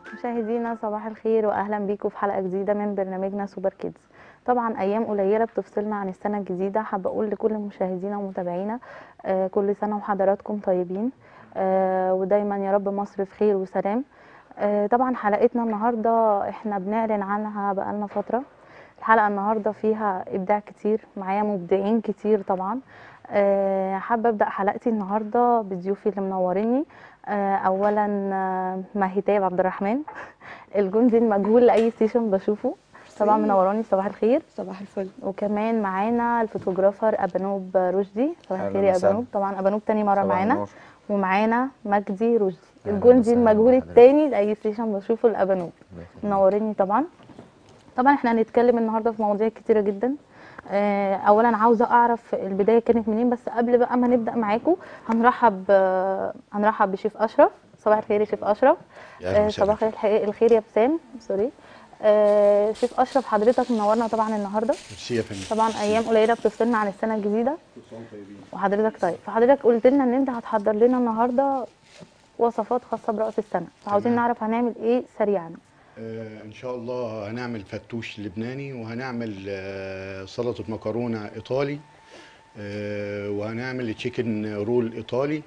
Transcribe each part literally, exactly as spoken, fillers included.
مشاهدينا صباح الخير واهلا بيكم في حلقه جديده من برنامجنا سوبر كيدز. طبعا ايام قليله بتفصلنا عن السنه الجديده. حابه اقول لكل مشاهدينا ومتابعينا آه كل سنه وحضراتكم طيبين، آه ودايما يا رب مصر في خير وسلام. آه طبعا حلقتنا النهارده احنا بنعلن عنها بقالنا فتره. الحلقه النهارده فيها ابداع كتير، معايا مبدعين كتير طبعا. آه حابه ابدا حلقتي النهارده بضيوفي اللي منوريني. آه اولا آه، ماهيتاب عبد الرحمن، الجندي المجهول لاي ستيشن بشوفه. طبعا منوراني، صباح الخير. صباح الفل. وكمان معانا الفوتوغرافر ابانوب رشدي. صباح الخير يا اهلا وسهلا. ابانوب. طبعا ابانوب تاني مره صباح معانا. النور. ومعانا مجدي رشدي، أهلاً الجندي وسهلاً المجهول بحضرتك. التاني لاي ستيشن بشوفه الابانوب. الله يخليك. منوريني طبعا. طبعا احنا هنتكلم النهارده في مواضيع كتيره جدا. آه، اولا عاوزه اعرف البدايه كانت منين، بس قبل بقى ما نبدا معاكم هنرحب آه، هنرحب بشيف اشرف. صباح الخير يا شيف اشرف. يا أهلا آه، وسهلا. صباح الح- الخير يا ابتسام. سوري. آه، شيف اشرف حضرتك منورنا طبعا النهارده. ميرسي يا فندم. طبعا ايام قليله بتفصلنا عن السنه الجديده. وحضرتك طيب، فحضرتك قلت لنا ان انت هتحضر لنا النهارده وصفات خاصه براس السنه، فعاوزين تمام. نعرف هنعمل ايه سريعا. آه ان شاء الله هنعمل فتوش لبناني، وهنعمل آه سلطه مكرونه ايطالي، آه وهنعمل تشيكن رول ايطالي،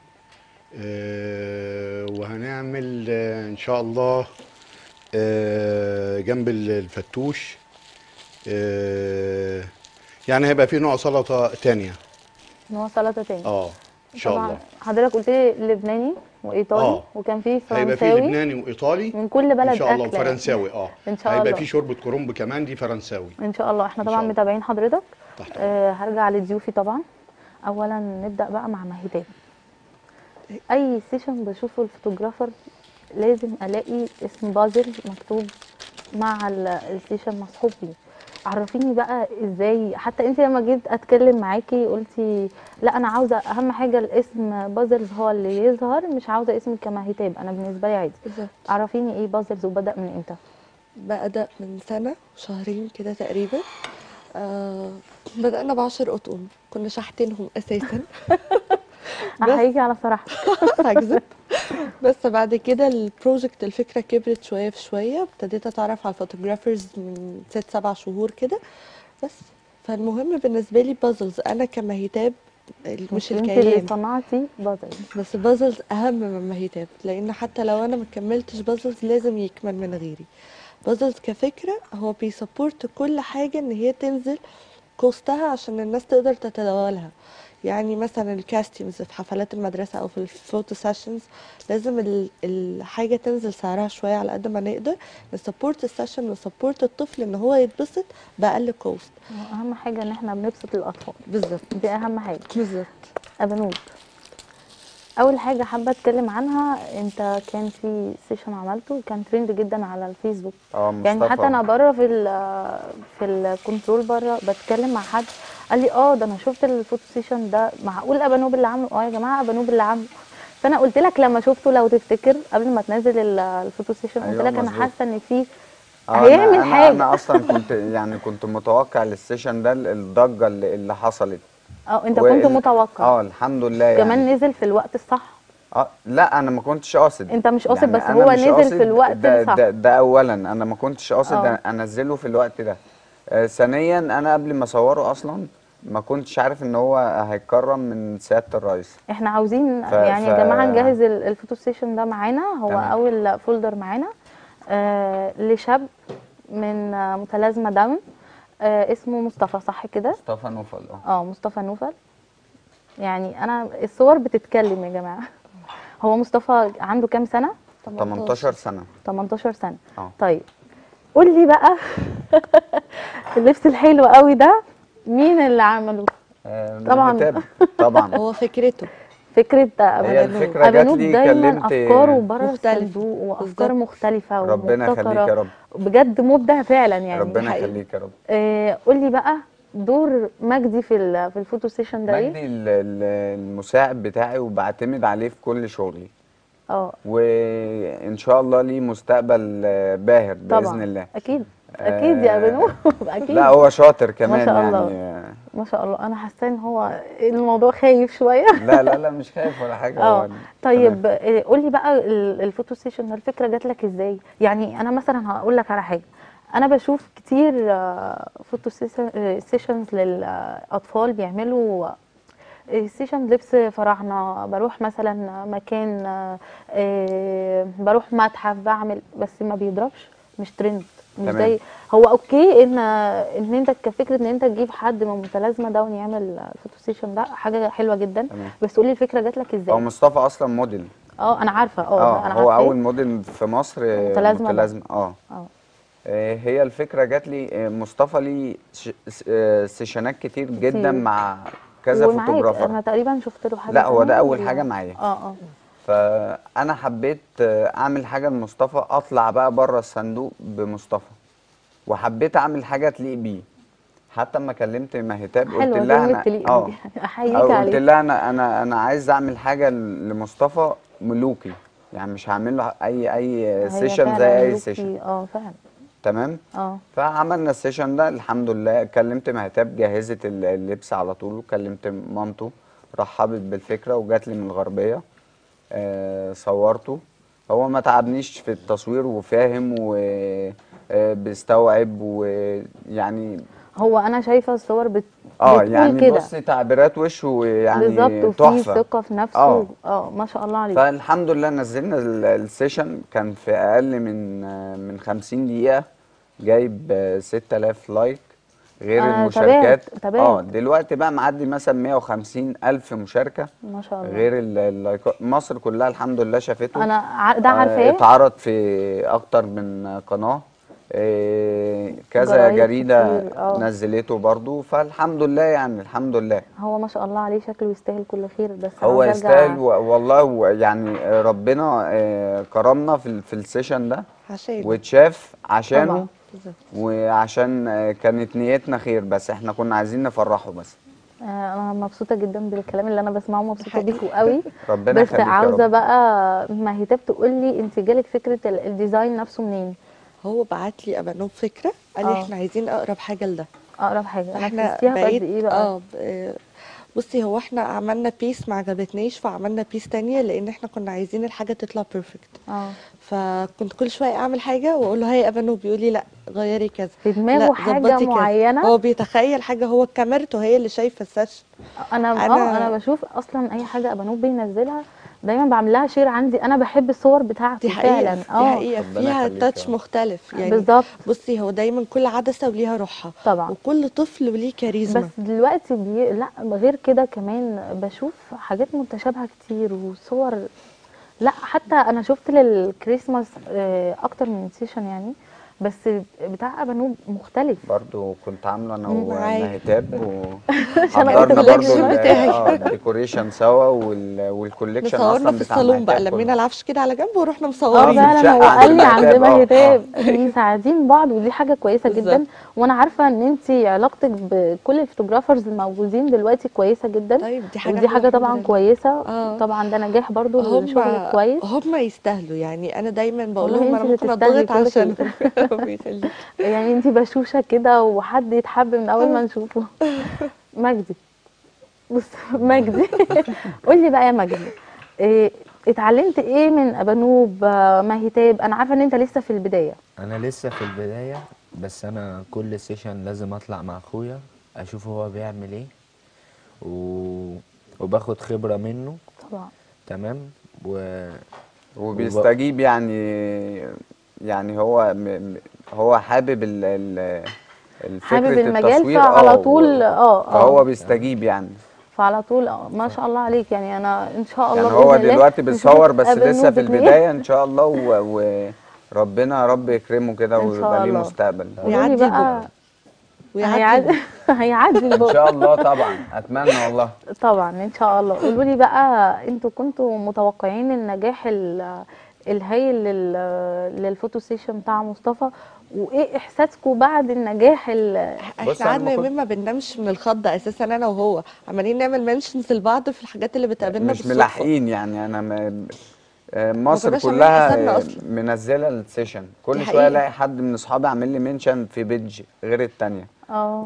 آه وهنعمل آه ان شاء الله آه جنب الفتوش آه يعني هيبقى في نوع سلطه تانية. نوع سلطه تاني. اه ان شاء طبعا الله. حضرتك قلت لي لبناني وايطالي اه وكان في هيبقى في فرنساوي. لبناني وايطالي من كل بلد ان شاء الله، أكلة يعني. وفرنساوي. اه ان شاء هيبقى الله. في شوربه كرنب كمان، دي فرنساوي. ان شاء الله احنا إن طبعا شاء الله. متابعين حضرتك. تحت أمرك. آه هرجع لضيوفي طبعا. اولا نبدا بقى مع ماهيتاب. اي سيشن بشوفه الفوتوغرافر لازم الاقي اسم بازل مكتوب مع ال- السيشن مصحوب بيه. عرفيني بقى ازاي، حتى انت لما جيت اتكلم معاكي قلتي لا انا عاوزه اهم حاجه الاسم بازلز هو اللي يظهر، مش عاوزه اسم كماهيتاب، انا بالنسبه لي عادي. بالظبط. عرفيني ايه بازلز وبدا من امتى؟ بدأ من سنة شهرين كده تقريبا. آه بدأنا بعشر قطن كنا شاحتينهم أساسا. بس هيجي على صراحه. هكذب. بس بعد كده البروجكت الفكرة كبرت شوية في شوية، ابتديت أتعرف على الفوتوغرافرز من ست سبع شهور كده. بس فالمهم بالنسبة لي بازلز أنا كمهيتاب، مش انت اللي الكيان. صنعتي بازلز. بس بازلز أهم من مهيتاب، لأن حتى لو أنا مكملتش بازلز لازم يكمل من غيري. بازلز كفكرة هو بيسبورت كل حاجة ان هي تنزل كوستها عشان الناس تقدر تتداولها. يعني مثلا الكاستيومز في حفلات المدرسة او في الفوتو سيشنز لازم ال- الحاجة تنزل سعرها شوية على قد ما نقدر نسبورت السيشن ونسبورت الطفل ان هو يتبسط بأقل كوست. اهم حاجه ان احنا بنبسط الاطفال، بالظبط. دي اهم حاجه. بالظبط. ابانوب، اول حاجه حابه اتكلم عنها، انت كان في سيشن عملته كان ترند جدا على الفيسبوك. اه يعني مصطفى. حتى انا بره في ال في الكنترول بره بتكلم مع حد قال لي اه ده انا شفت الفوتو سيشن ده، معقول ابانوب اللي عامله؟ اه يا جماعه ابانوب اللي عامله. فانا قلت لك لما شفته لو تفتكر قبل ما تنزل ال- الفوتو سيشن قلت أيوة لك انا مظبوط. حاسه ان في اه هيعمل انا انا حاجه. انا اصلا كنت يعني كنت متوقع للسيشن ده الضجه اللي, اللي حصلت. اه انت وال- كنت متوقع. اه الحمد لله يعني. كمان نزل في الوقت الصح. اه لا انا ما كنتش قاصد. انت مش قاصد، يعني بس أنا هو مش نزل قاصد في الوقت ده, الصح. ده ده اولا انا ما كنتش قاصد اه انزله في الوقت ده. آه ثانيا انا قبل ما اصوره اصلا ما كنتش عارف ان هو هيتكرم من سياده الرئيس. احنا عاوزين ف يعني ف يا جماعه نجهز ال- الفوتو ستيشن ده معانا، هو تمام. اول فولدر معانا آه لشاب من آه متلازمه داون، آه اسمه مصطفى، صح كده؟ مصطفى نوفل. اه اه مصطفى نوفل. يعني انا الصور بتتكلم يا جماعه. هو مصطفى عنده كام سنه؟ تمنتاشر سنه. تمنتاشر سنه. اه طيب قول لي بقى اللبس الحلو قوي ده مين اللي عمله؟ آه، طبعا مهتاب طبعا. هو فكرته فكرة هي أبانوب. الفكرة جات أبانوب لي دايما كلمت. أفكاره بره مختلفة. الصندوق وأفكار بالظبط. مختلفة ربنا يخليك يا ومبتكرة. رب. بجد مبدع فعلا يعني. ربنا حقيقي. يخليك يا رب. آه قولي بقى دور مجدي في ال- في الفوتو سيشن ده مجدي ايه؟ ال- ال- المساعد بتاعي وبعتمد عليه في كل شغلي، اه وان شاء الله ليه مستقبل آه، باهر باذن طبعا الله. أكيد. أكيد يا آه، أبانوب أكيد. لا هو شاطر ما كمان شاء يعني. الله. آه، ما شاء الله، انا حاسه ان هو الموضوع خايف شويه. لا لا لا مش خايف ولا حاجه. هو اه طيب، آه، قولي بقى ال- الفوتو سيشن الفكره جات لك ازاي؟ يعني انا مثلا هقول لك على حاجه، انا بشوف كتير آه، فوتو سيشنز للاطفال بيعملوا سيشن لبس فراعنه، بروح مثلا مكان آه، آه، بروح متحف بعمل، بس ما بيضربش، مش ترند، مش تمام. زي. هو اوكي ان ان انت كفكره ان انت تجيب حد من متلازمه ده ويعمل فوتو سيشن، ده حاجه حلوه جدا، تمام. بس قولي الفكره جات لك هو ازاي؟ مصطفى اصلا موديل. اه انا عارفه، اه اه ده انا هو عارفاه. اول موديل في مصر آه، متلازمه ده. متلازمه. اه اه آه، هي الفكره جات لي، آه، مصطفى ليه ش- س- آه، سيشنات كتير جدا كتير. مع كذا ومعاك فوتوغرافر. انا تقريبا شفت له حاجه لا هو تانية ده اول ولا؟ حاجه معايا. اه اه فانا حبيت آه، اعمل حاجه لمصطفى، اطلع بقى بره الصندوق بمصطفى، وحبيت اعمل حاجه تليق بيه. حتى اما كلمت مهتاب قلت حلوه لها كلمه انا تليق اه دي. احييك او قلت عليها. لها انا انا انا عايز اعمل حاجه لمصطفى ملوكي، يعني مش هعمل له اي اي هي سيشن فعلا زي اي سيشن. ملوكي، اه فعلا. تمام. اه فعملنا السيشن ده الحمد لله. كلمت مهتاب جهزت ال- اللبس على طول، وكلمت مامته رحبت بالفكره وجات لي من الغربيه. آه صورته. هو ما تعبنيش في التصوير وفاهم وبيستوعب ويعني هو انا شايفه الصور بت... اه بتقول يعني كده. بصي تعبيرات وشه بالظبط، يعني وفي تحفه. ثقه في نفسه، اه اه ما شاء الله عليه. فالحمد لله نزلنا ال- السيشن كان في اقل من آه، من خمسين دقيقه، جايب آه، ستة آلاف لايك غير انا تابعت المشاركات. اه تابعت دلوقتي بقى معدي مثلا مية وخمسين الف مشاركه، ما شاء الله. غير ال- اللايكات. مصر كلها الحمد لله شافته. انا ع- ده آه، عارفاه. اتعرض في اكتر من قناة، آه، كذا جرايد جريدة كتير، اه. نزلته برضو. فالحمد لله يعني الحمد لله. هو ما شاء الله عليه شكله يستاهل كل خير، بس هو عاوزه يستاهل ارجع. و- والله و- يعني آه، ربنا آه، كرمنا في ال- في السيشن ده عشانه. واتشاف عشانه. طبعا. بالظبط. وعشان آه، كانت نيتنا خير، بس احنا كنا عايزين نفرحه بس. آه، انا مبسوطه جدا بالكلام اللي انا بسمعه، مبسوطه حقيقي. بيكوا قوي. ربنا بس يخليك يا عاوزه رب. بقى مهتاب تقول لي انت جالك فكره ال- الديزاين نفسه منين؟ هو بعت لي ابانوب فكره، قال لي اه احنا عايزين اقرب حاجه لده. اقرب حاجه احنا نفذتيها في قد بقيت ايه بقى؟ اه ب- بصي، هو احنا عملنا بيس ما عجبتنيش فعملنا بيس تانية، لان احنا كنا عايزين الحاجه تطلع بيرفكت. اه فكنت كل شويه اعمل حاجه واقول له هاي ابانوب، بيقول لي لا غيري كذا، في دماغه لا حاجه ظبطي كذا. معينه. هو بيتخيل حاجه، هو كاميرته هي اللي شايفه السيشن. انا اه انا انا بشوف اصلا اي حاجه ابانوب بينزلها دايما بعمل لها شير عندي، انا بحب الصور دي بتاعته حقيقه، فعلا. دي اه حقيقه ربنا فيها يخليك يا تاتش رب. مختلف يعني. بالظبط. بصي، هو دايما كل عدسه وليها روحها، طبعا. وكل طفل وليه كاريزما. بس دلوقتي بي... لا غير كده كمان بشوف حاجات متشابهه كتير وصور. لا حتى انا شفت للكريسماس آه، اكتر من سيشن يعني، بس بتاع ابانوب مختلف. برضو كنت عامله انا معايا. ومهتاب عشان أنا قلت وحضرنا لك برضو ال- بتاعي. اه الديكوريشن سوا وال- والكوليكشن صورنا اصلا في بتاع الصالون بقى، مهتاب كله. لمينا العفش كده على جنب ورحنا اه مصورين. في فعلا هو الشقة قال عند لي عند مهتاب. اه مهتاب مساعدين بعض، ودي حاجه كويسه بالظبط. جدا. وانا عارفه ان انت علاقتك بكل الفوتوغرافرز الموجودين دلوقتي كويسه جدا، طيب دي حاجه ودي حلوه حاجه الحمد طبعا لله. كويسه. اه طبعا ده نجاح برضو هم للشغل كويس. هم يستاهلوا يعني. انا دايما بقول والله لهم انت انا اللي ممكن تستاهلي اتضغط كل خير. عشانهم. ربنا يخليكي. يعني انت بشوشه كده وحد يتحب من اول ما نشوفه. مجدي، بص مجدي. قول لي بقى يا مجدي، إيه اتعلمت ايه من ابانوب آه، مهتاب؟ انا عارفه ان انت لسه في البدايه. انا لسه في البداية، بس انا كل سيشن لازم اطلع مع اخويا اشوف هو بيعمل ايه و... وباخد خبرة منه. طبعا. تمام. و... وب... وبيستجيب يعني. يعني هو م م هو حابب ال ال حابب فكرة المجال التصوير. فعلى اه طول و- اه فهو اه بيستجيب يعني. فعلى طول اه ما شاء الله عليك. يعني انا ان شاء الله يعني هو باذن الله دلوقتي نشوفك بيصور بس لسه ابانوب في اتنين. البداية ان شاء الله، و- وربنا يا رب يكرمه كده ان ويبقى شاء ليه الله. مستقبل. قولوا لي ويعدي البق. بقى. ويعدي هيعدي البق. هيعدي ان البق. شاء الله طبعا اتمنى والله. طبعا ان شاء الله. قولوا لي بقى، انتوا كنتوا متوقعين النجاح ال- الهائل لل- للفوتو سيشن بتاع مصطفى؟ وايه احساسكم بعد النجاح ال- بص احنا أنا قعدنا ما كنت- يومين ما بننامش من الخضه اساسا، انا وهو عمالين نعمل منشنز لبعض في الحاجات اللي بتقابلنا مش بالصدفه. ملاحقين يعني. انا م... آه، مصر كناش عاملين كلها حسابنا آه، أصلاً. منزله السيشن. دي كل شويه حقيقة. الاقي حد من اصحابي عامل لي منشن في بيدج غير التانية. اه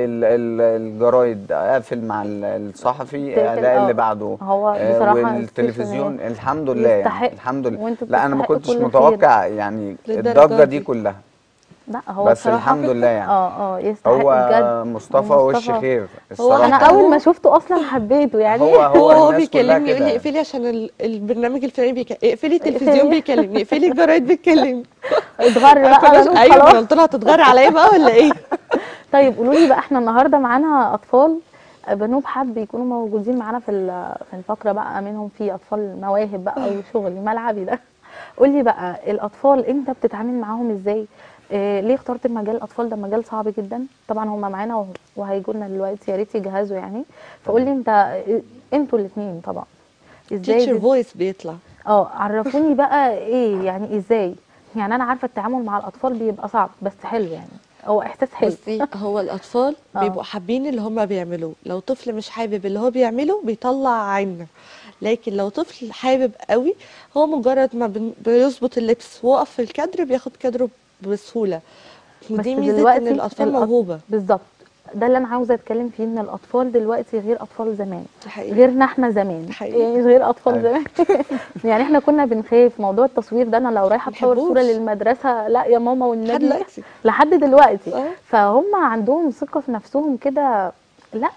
والجرايد اقفل مع ال- الصحفي تقفل. الاقي اللي اه بعده. هو آه، بصراحة والتلفزيون السيشن الحمد لله يعني يستحق، الحمد لله. وانتوا لا انا ما بتستحقوا كنتش كل خير. متوقع يعني للدرجة الضجة دي دي. كلها، لا هو بس بصراحة الحمد لله يعني. اه اه يستحق هو بجد. مصطفى وش ومصطفى خير هو انا الصراحة حتى يعني. اول ما هو شفته اصلا حبيته يعني. هو هو هو هو الناس كلها بيكلمني يقول لي كده. اقفلي عشان ال- البرنامج الفلاني بيكلمني، اقفلي التلفزيون اقفلي. بيكلمني، اقفلي الجرايد بيتكلمني. اتغر ما بقى كناش، بنوب ايوه، ما انا خلاص. قلت لها هتتغرى عليا بقى ولا ايه؟ طيب قولوا لي بقى، احنا النهارده معانا اطفال بنوب حب يكونوا موجودين معانا في ال- في الفقره بقى، منهم في اطفال مواهب بقى او شغل ملعبي ده. قول لي بقى الاطفال انت بتتعامل معاهم ازاي؟ إيه ليه اخترت مجال الاطفال؟ ده مجال صعب جدا طبعا. هم معانا وه- وهيجوا لنا دلوقتي، يا ريت يجهزوا يعني. فقول لي انت إيه- انتوا الاثنين طبعا ازاي تيتشر بت... فويس بيطلع. اه عرفوني بقى ايه يعني ازاي. يعني انا عارفه التعامل مع الاطفال بيبقى صعب بس حلو يعني، هو احساس حلو. بصي، هو الاطفال اه. بيبقوا حابين اللي هم بيعملوه، لو طفل مش حابب اللي هو بيعمله بيطلع عنا، لكن لو طفل حابب قوي، هو مجرد ما بن- بيظبط اللبس ووقف في الكادر بياخد كادره بسهولة. بس ودي ميزة ان دلوقتي الاطفال الأط... موهوبة. بالظبط، ده اللي انا عاوزه اتكلم فيه، ان الاطفال دلوقتي غير اطفال زمان، دي حقيقة. غيرنا احنا زمان، دي حقيقة. يعني غير اطفال أيوة. زمان. يعني احنا كنا بنخاف موضوع التصوير ده، انا لو رايحه اتصور صوره منحبوش. للمدرسه لا يا ماما لحد والنبي. دلوقتي. لحد دلوقتي. اه. فهم عندهم ثقه في نفسهم كده. لا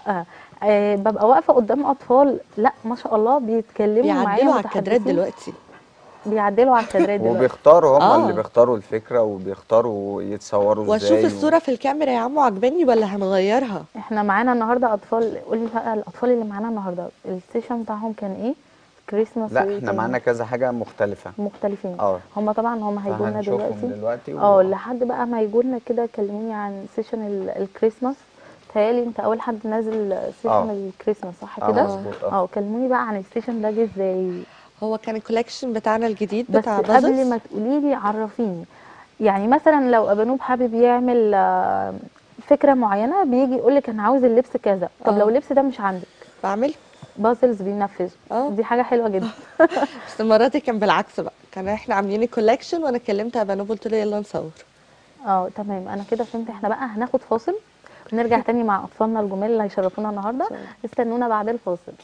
آه ببقى واقفه قدام اطفال، لا ما شاء الله بيتكلموا معايا بيعدلوا على الكادرات متحدثين. دلوقتي. بيعدلوا على الكادرات دلوقتي. وبيختاروا هم اللي اه، بيختاروا الفكرة وبيختاروا يتصوروا واشوف ازاي و... الصورة في الكاميرا يا عمو عجباني ولا هنغيرها. احنا معانا النهارده اطفال، قولي بقى الاطفال اللي معانا النهارده السيشن بتاعهم كان ايه؟ كريسماس لا وايه احنا تاني؟ معانا كذا حاجة مختلفة. مختلفين. اه هم طبعا هم هيجوا لنا فهنشوفهم دلوقتي. دلوقتي و... اه لحد بقى ما يجوا لنا كده كلموني عن سيشن ال- الكريسماس. تهيألي انت اول حد نازل سيشن اه الكريسماس صح اه كده؟ مظبوط اه. اه كلموني بقى عن السيشن ده جه ازاي. هو كان الكولكشن بتاعنا الجديد بس بتاع قبل بازلز. ما تقولي لي عرفيني، يعني مثلا لو ابانوب حابب يعمل آه، فكره معينه، بيجي يقول لك انا عاوز اللبس كذا، طب لو اه، اللبس ده مش عندك بعمل. بازلز بينفذوا. اه، دي حاجه حلوه جدا. بس المرة دي كان بالعكس بقى، كان احنا عاملين الكولكشن وانا كلمت ابانوب قلت له يلا نصور. اه تمام انا كده فهمت. احنا بقى هناخد فاصل ونرجع تاني مع اطفالنا الجمال اللي هيشرفونا النهارده. شاء الله. استنونا بعد الفاصل.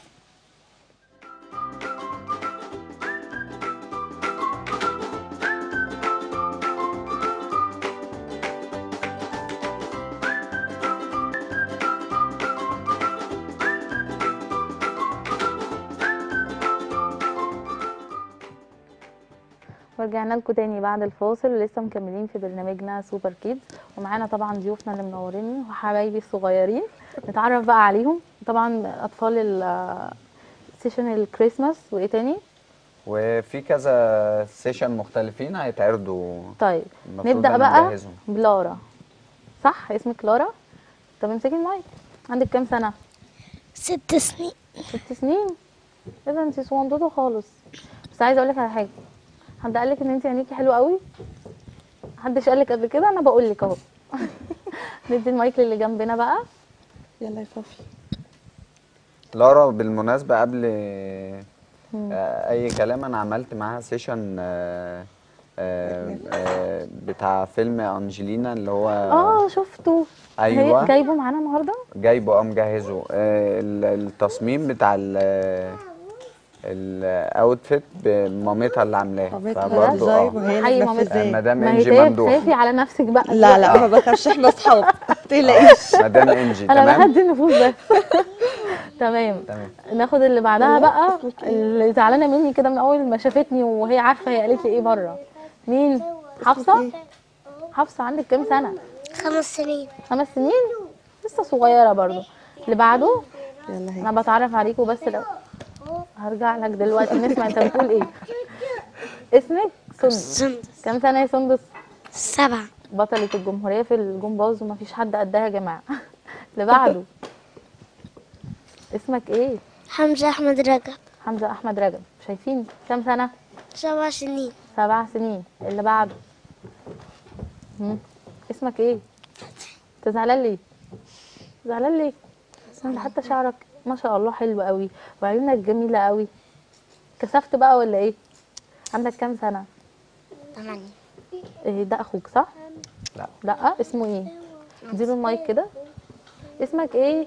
ورجعنا لكم تاني بعد الفاصل، ولسه مكملين في برنامجنا سوبر كيدز، ومعانا طبعا ضيوفنا اللي منوريني وحبايبي الصغيرين. نتعرف بقى عليهم. طبعا اطفال ال- سيشن الكريسماس وايه تاني؟ وفي كذا سيشن مختلفين هيتعرضوا. طيب المفروض نبدأ انا بقى مجهزهم. بلارا. صح اسمك لارا؟ طب امسكي المايك. عندك كام سنة؟ ست سنين. ست سنين؟ ايه ده انتي صغنطوطة خالص. بس عايزة اقولك على حاجة، حد قالك ان انتي عينيكي حلوة قوي؟ محدش قالك قبل كده؟ انا بقولك اهو. ندي المايك للي جنبنا بقى. يلا يا فافي. لارا بالمناسبة قبل مم. آه، اي كلام انا عملت معاها سيشن آه، آه، آه، بتاع فيلم انجلينا اللي هو اه شفته. ايوه هي- جايبه معانا النهارده؟ جايبه اه مجهزه. آه، ال- التصميم بتاع الاوتفيت بمامتها اللي عاملاه مامتها فبرضه ديزاين اه وهي حي اللي مامتها. آه، منفذاه. مدام ما هي انجي تايه ممدوح. تخافي على نفسك بقى لا لا، دلوقتي. ما بخافش، احنا اصحاب ما تقلقيش. مدام انجي انا تمام بهدي النفوس بس. تمام. تمام. ناخد اللي بعدها يلا، بقى، اسمك ايه؟ اللي زعلانه مني كده من اول ما شافتني وهي عارفه هي قالت لي ايه بره. مين؟ حفصه. ايه؟ حفصه عندك كام سنه؟ خمس سنين. خمس سنين؟ لسه صغيره برضو. اللي بعده يلا هي. انا بتعرف عليكم بس لو هرجع لك دلوقتي نسمع انت بتقول ايه. اسمك سندس. سندس. كام سنه يا سندس؟ سبعة. بطلة الجمهورية في الجمباز ومفيش حد قدها يا جماعة. اللي بعده اسمك ايه؟ حمزة أحمد رجب. حمزة أحمد رجب. شايفين كام سنة؟ سبع سنين. سبع سنين. اللي بعده مم. اسمك ايه؟ انت زعلان ليه؟ زعلان ليه؟ انت حتى شعرك ما شاء الله حلو قوي وعيونك جميلة قوي. كسفت بقى ولا ايه؟ عندك كام سنة؟ ثمانية. إيه ده اخوك صح؟ لا لا اسمه ايه؟ اديله المايك كده. اسمك ايه؟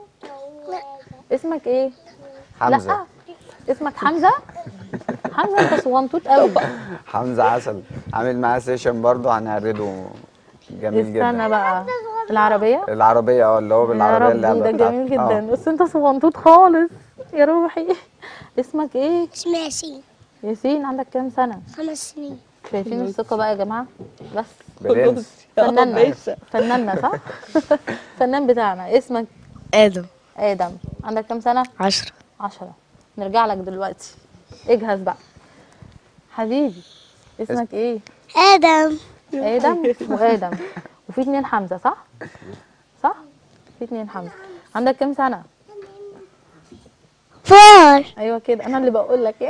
اسمك ايه؟ حمزه. لا اسمك حمزه. حمزه انت صغنطوط قوي. حمزه عسل، عامل معاه سيشن برضه هنعرضه، جميل جدا. استنى بقى، العربيه. العربيه اه اللي هو يا بالعربيه ربي اللعبه ده بتاعته. جميل آه. جدا، بس انت صغنطوط خالص يا روحي. اسمك ايه؟ اسمي ياسين. ياسين، عندك كام سنه؟ خمس سنين. شايفين الثقه بقى يا جماعه؟ بس برنس. فنان باشا. فناننا صح. فنان بتاعنا. اسمك آدم. ادم، عندك كام سنه؟ عشرة. عشرة. نرجع لك دلوقتي، اجهز بقى حبيبي. اسمك ايه؟ آدم. ادم وادم. وفي اتنين حمزه صح؟ صح؟ في اتنين حمزه. عندك كام سنه؟ فور. ايوه كده، انا اللي بقول لك ايه.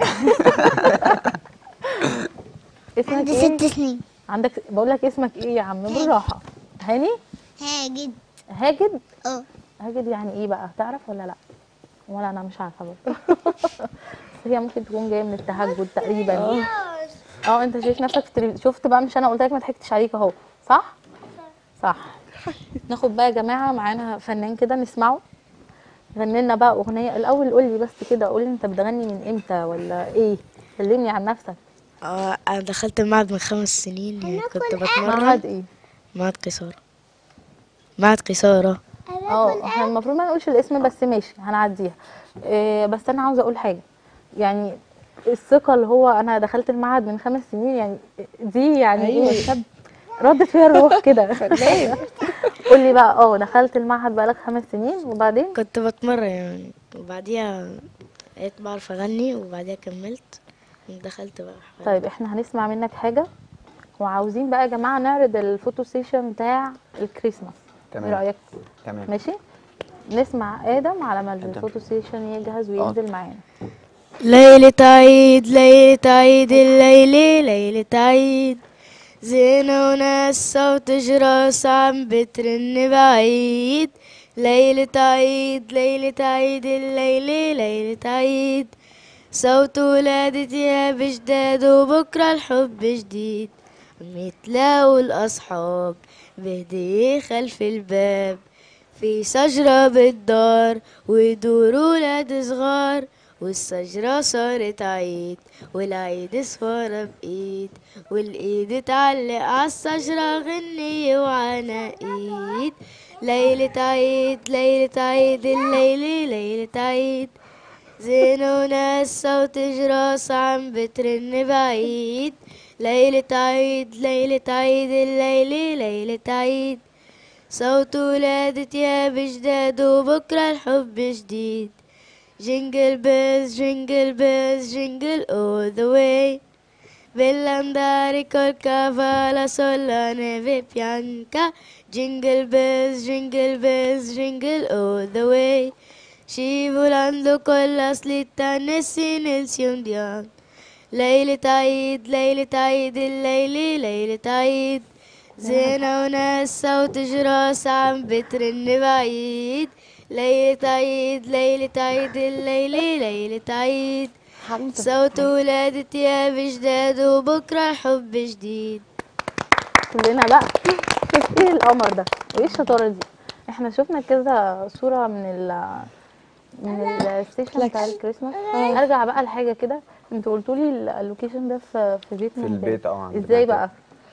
اسمك عندي ايه؟ ست سنين. عندك، بقول لك اسمك ايه يا عم بالراحه. هاني. هاجد. هاجد. اه. هاجد يعني ايه بقى، تعرف ولا لا؟ ولا انا مش عارفه برضه. بس هي ممكن تكون جايه من التهجد تقريبا. اه انت شايف نفسك في التلفزيون. شفت بقى، مش انا قلت لك ما ضحكتش عليك اهو. صح صح. ناخد بقى يا جماعه معانا فنان كده نسمعه، غني لنا بقى اغنيه. الاول قول لي بس كده، قول لي انت بتغني من امتى ولا ايه؟ كلمني عن نفسك. اه انا دخلت المعهد من خمس سنين، يعني كنت بتمرن. معهد ايه؟ معهد قيصرة. معهد قيصرة. اه احنا المفروض ما نقولش الاسم بس ماشي هنعديها. إيه بس انا عاوزه اقول حاجه، يعني الثقه اللي هو انا دخلت المعهد من خمس سنين، يعني دي يعني ايوه ايه؟ شاب ردت فيها الروح كده. فنان. قول لي بقى، اه دخلت المعهد بقالك خمس سنين وبعدين؟ كنت بتمرن يعني، وبعديها بقيت بعرف اغني، وبعديها كملت ودخلت بقى حوالي. طيب احنا هنسمع منك حاجه، وعاوزين بقى يا جماعه نعرض الفوتو سيشن بتاع الكريسماس. تمام. ايه رايك؟ تمام. ماشي، نسمع ادم على ما آدم. الفوتو سيشن يجهز وينزل معانا. ليلة عيد ليلة عيد الليلة ليلة عيد، زينة وناس صوت جراس عم بترن بعيد. ليلة عيد ليلة عيد الليلة ليلة عيد، صوت ولادة يا بجداد وبكرة الحب جديد. عم يتلاقوا الأصحاب بهدية خلف الباب، في شجرة بالدار ويدوروا ولاد صغار، والشجرة صارت عيد والعيد صفارة بإيد، والإيد تعلق عالشجرة غنية وعناقيد. ليلة عيد ليلة عيد الليلة ليلة عيد، زينة وناس صوت جراس عم بترن بعيد. ليلة عيد ليلة عيد الليلة ليلة عيد، صوت ولادة يا بجداد وبكرة الحب جديد. جينجل بيلز جينجل بيلز جينجل all the way, bell'andare col cavallo sulla neve bianca. Jingle bells, jingle bells, jingle all the way, scivolando con la slitta nel silenzio indiano. ليلة عيد ليلة عيد الليلة ليلة عيد، زينة وناس صوت جراس عم بترن بعيد. ليلة عيد ليلة عيد الليلة ليلة عيد، صوت ولادة يا بجداد وبكرة حب جديد. كلنا بقى. ايه القمر ده وايه الشطاره دي؟ احنا شفنا كذا صوره من ال من الستيشن بتاع الكريسماس. ارجع بقى لحاجه كده، انتوا قلتوا لي اللوكيشن ده في في بيت في من البيت اه عند ازاي مهتاب. بقى؟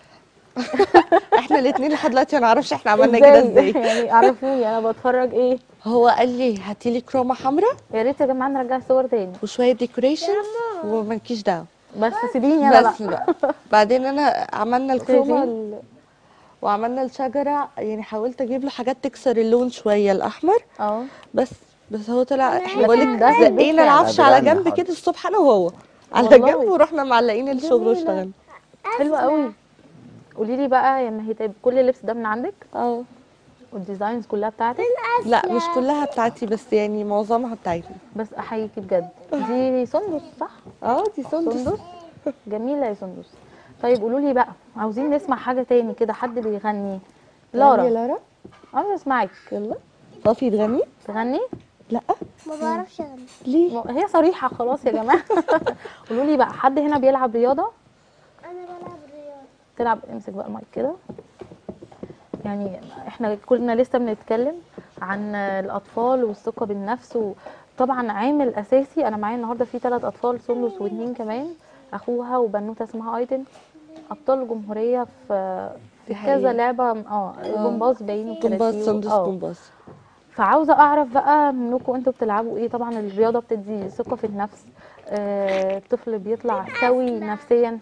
احنا الاثنين لحد دلوقتي ما نعرفش احنا عملنا كده ازاي. يعني عرفوني انا بتفرج ايه. هو قال لي هاتي لي كرومه حمراء يا ريت يا جماعه نرجع الصور تاني، وشويه ديكوريشنز ومالكيش دعوه. بس سيبيني انا بس بقى. بقى بعدين انا عملنا الكرومه شايفين؟ ال- وعملنا الشجره، يعني حاولت اجيب له حاجات تكسر اللون شويه الاحمر، اه بس بس هو طلع احنا لكن بقولك ده في البيت زقينا فعلا. العفش على هتغني جنب حاضر. كده الصبح انا وهو على والله. جنب، ورحنا معلقين الشغل جميلة. واشتغلنا. حلوه قوي. قولي لي بقى يا مهتاب، كل اللبس ده من عندك اه والديزاينز كلها بتاعتك؟ لا مش كلها بتاعتي، بس يعني معظمها بتاعتي. بس احييكي بجد، دي سندس صح؟ اه دي سندس. سندس جميله يا سندس. طيب قولوا لي بقى، عاوزين نسمع حاجه تاني كده، حد بيغني. لارا يا لارا، لارا عاوزه اسمعك. يلا صافي تغني. تغني؟ لا ما بعرفش اغني. ليه؟ م- هي صريحه خلاص يا جماعه. قولوا لي بقى، حد هنا بيلعب رياضه؟ انا بلعب رياضة. تلعب، امسك بقى المايك كده. يعني احنا كلنا لسه بنتكلم عن الاطفال والثقه بالنفس، وطبعا عامل اساسي. انا معايا النهارده في ثلاث اطفال، سندس واثنين كمان اخوها وبنوته اسمها ايتن، ابطال جمهوريه في دي في كذا حقيقة. لعبه، اه جمباز باين جمباز، وكاراتيه، سندس اه. جمباز. فعاوزه اعرف بقى منكم انتوا بتلعبوا ايه. طبعا الرياضه بتدي ثقه في النفس، آه، الطفل بيطلع سوي نفسيا.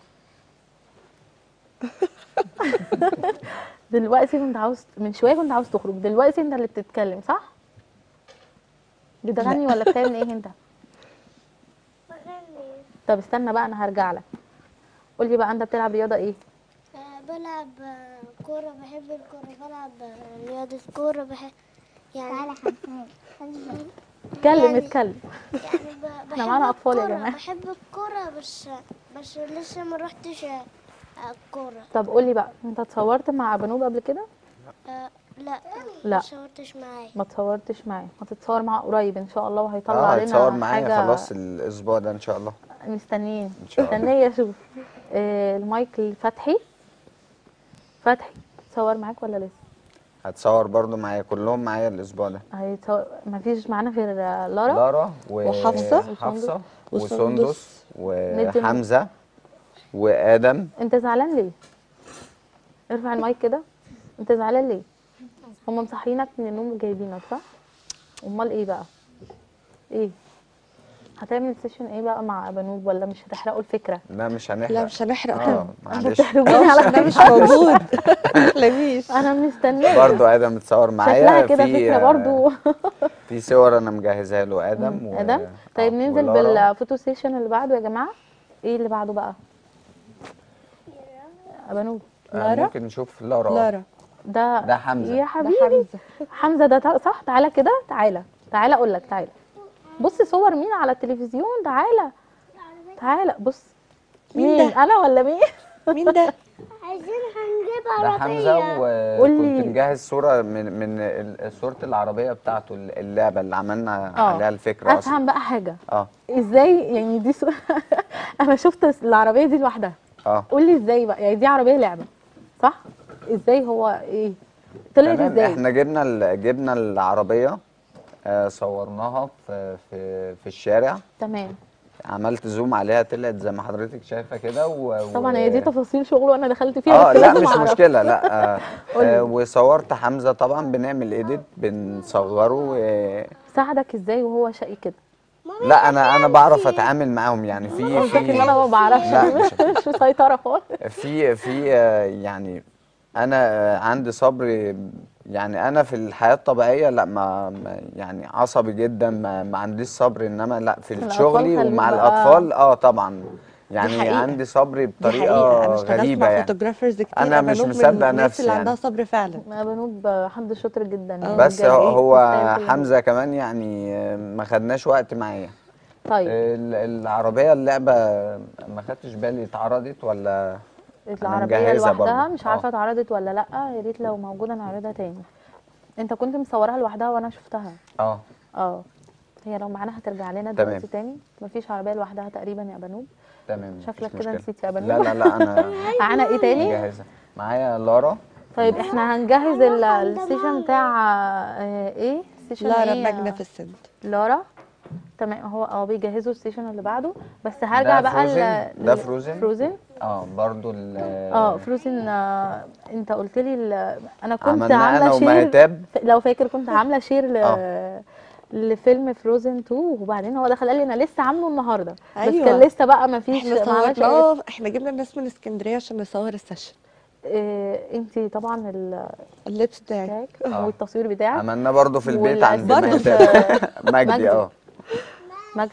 دلوقتي كنت عاوز، من شويه كنت عاوز تخرج، دلوقتي انت اللي بتتكلم صح؟ بتغني ولا بتعمل ايه انت؟ طب استنى بقى انا هرجع لك. قولي بقى انت بتلعب رياضه ايه؟ آه، بلعب آه، كورة، بحب الكورة، بلعب آه، رياضة كورة، بحب يعني تعالى اتكلم يعني اتكلم. يعني ب- احنا معانا بحب اطفال يا الكورة، جماعه. بحب الكورة بس بس لسه ما رحتش آه، آه، الكورة. طب قولي بقى، انت اتصورت مع بنوب قبل كده؟ آه، لا لا. ما صورتش معاه. ما اتصورتش معاه، هتتصور معاه قريب ان شاء الله، وهيطلع اه هيتصور لنا معايا حاجه. خلاص الاسبوع ده ان شاء الله. مستنيين إن شاء الله. مستنيه اشوف. آه، المايك لفتحي. فتحي تصور معاك ولا لسه؟ هتصور برضو معايا، كلهم معايا الاسبوع ده. هيتصور. مفيش معانا غير آه، لارا. لارا وحفصة. وحفصة وسندس. وسندس ندي- وحمزة وآدم. انت زعلان ليه؟ ارفع المايك كده. انت زعلان ليه؟ هم مصحينك من النوم وجايبينك صح؟ امال ايه بقى؟ ايه؟ هتعمل سيشن ايه بقى مع بنوب ولا مش هتحرقوا الفكره؟ لا مش هنحرق. لا مش هنحرق اه طبعا. انتوا معلش. بتحرجوني على ده مش فكره. موجود. متحلميش. انا مستنيه. برضو آدم اتصور معايا. شكلها كده في فكره برضو. في صور انا مجهزها له آدم و... ادم. طيب آه، ننزل ولارا. بالفوتو سيشن اللي بعده يا جماعه. ايه اللي بعده بقى؟ بنوب. آه، لارا؟ ممكن نشوف لارا. لارا. ده ده حمزة. يا ده حبيبي. حمزة. حمزه ده تا- صح. تعالى كده، تعالى تعالى اقول لك، تعالى بص صور مين على التلفزيون. تعالى تعالى بص. مين مين ده؟ انا ولا مين؟ مين ده؟ عايزين هنجيب ده حمزة، قولي. وكنت مجهز صورة من من ال- صورة العربية بتاعته، اللعبة اللي عملنا اه عليها الفكرة أصلا. افهم بقى حاجه. اه ازاي يعني دي سو... انا شفت العربيه دي لوحدها. اه قولي ازاي بقى، يعني دي عربيه لعبه صح؟ ازاي هو ايه طلعت تمام. ازاي؟ احنا جبنا ال- جبنا العربية، آه صورناها في في في الشارع، تمام. عملت زوم عليها، طلعت زي ما حضرتك شايفة كده و... طبعا و... هي دي تفاصيل شغل وانا دخلت فيها، اه بس لا لازم مش أعرف. مشكلة، لا آه قولي. آه وصورت حمزة طبعا، بنعمل ايديت بنصغره و... ساعدك ازاي وهو شقي كده؟ لا انا انا بعرف اتعامل معاهم يعني. في قصدك ان في انا ما بعرفش؟ لا مش مش مسيطره خالص. في في آه، يعني انا آه، عندي صبر. يعني انا في الحياة الطبيعية لا ما ما- يعني عصبي جدا، ما, ما عنديش صبر، انما لا في الأطفال شغلي خلوه ومع بقى- الاطفال اه طبعا يعني حقيقة. عندي صبر دي بطريقة حقيقة. أنا اشتغلت غريبة مع يعني. فوتوغرافرز كتير. أنا مش بنوب مصدق من الناس نفسي اللي يعني. عندها صبر فعلا. ما بنوب حد شاطر جدا يعني بس بجد. هو هو يستاهل كل حمزة كمان يعني آه، ما خدناش وقت معايا. حاجة. طيب ال- العربية اللعبة ما خدتش بالي اتعرضت ولا؟ أنا العربيه مجهزها لوحدها برضو. مش آه. عارفه اتعرضت ولا لا، يا ريت لو موجوده نعرضها تاني. انت كنت مصورها لوحدها وانا شفتها. اه اه هي لو معانا هترجع لنا تمام. دلوقتي تاني. مفيش عربيه لوحدها تقريبا يا بنوب. تمام مفيش شكلك كده مشكلة. نسيت يا بنوب. لا لا لا انا معانا ايه تاني؟ مجهزة. معايا لارا. طيب احنا هنجهز ال- السيشن بتاع آه، ايه السيشن لارا ايه؟ ماجنيفيسنت. لارا. تمام. هو اه بيجهزوا السيشن اللي بعده، بس هرجع ده بقى فروزن. ل- ده ل- فروزن. فروزن. اه برضو ال- اه فروزن. آه انت قلت لي ال- انا كنت عملناه انا عامله شير. ومهتاب. ف- لو فاكر كنت عامله شير ل... آه. لفيلم فروزن اتنين، وبعدين هو دخل قال لي انا لسه عامله النهارده. بس أيوة. كان لسه بقى ما فيش احنا ما عملش اي. صورناه. احنا جبنا الناس من اسكندرية عشان نصور السيشن. إيه انت طبعا ال- اللبس بتاعي. بتاعك آه. والتصوير بتاعك. عملنا برضو في البيت عند والأساس مهتاب. مجدي. مجدي اه مجدي.